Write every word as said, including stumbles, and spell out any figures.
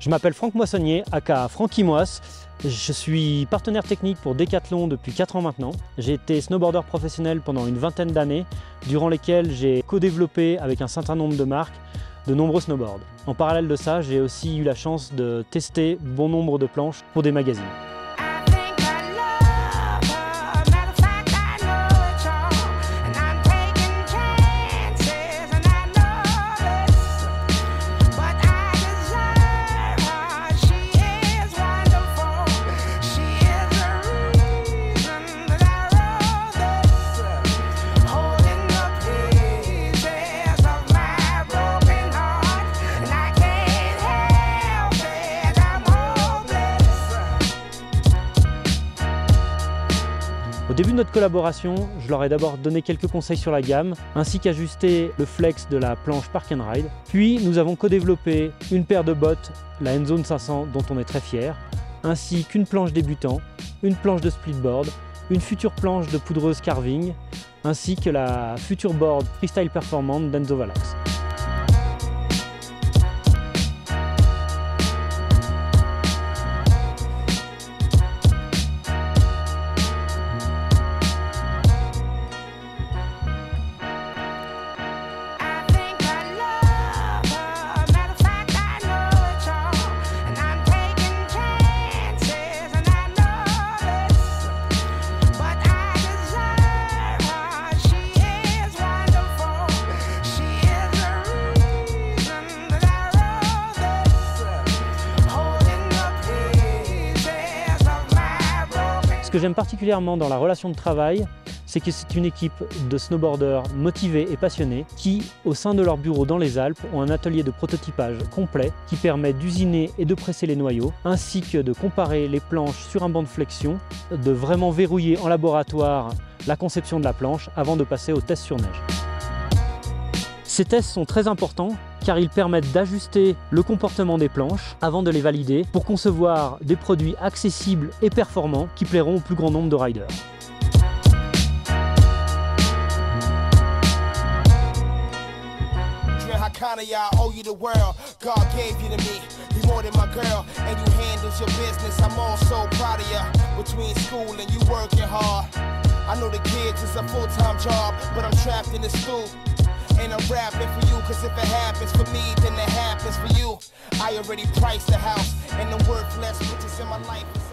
Je m'appelle Franck Moissonnier, aka Francky Moisse. Je suis partenaire technique pour Decathlon depuis quatre ans maintenant. J'ai été snowboarder professionnel pendant une vingtaine d'années, durant lesquelles j'ai co-développé avec un certain nombre de marques de nombreux snowboards. En parallèle de ça, j'ai aussi eu la chance de tester bon nombre de planches pour des magazines. Au début de notre collaboration, je leur ai d'abord donné quelques conseils sur la gamme, ainsi qu'ajuster le flex de la planche Park and Ride. Puis nous avons co-développé une paire de bottes, la N-Zone cinq cents, dont on est très fier, ainsi qu'une planche débutant, une planche de splitboard, une future planche de poudreuse carving, ainsi que la future board freestyle performante d'Enzo Valax. Ce que j'aime particulièrement dans la relation de travail, c'est que c'est une équipe de snowboarders motivés et passionnés qui, au sein de leur bureau dans les Alpes, ont un atelier de prototypage complet qui permet d'usiner et de presser les noyaux, ainsi que de comparer les planches sur un banc de flexion, de vraiment verrouiller en laboratoire la conception de la planche avant de passer aux tests sur neige. Ces tests sont très importants car ils permettent d'ajuster le comportement des planches avant de les valider pour concevoir des produits accessibles et performants qui plairont au plus grand nombre de riders. And I'm rapping for you, cause if it happens for me, then it happens for you. I already priced the house, and the worthless riches in my life.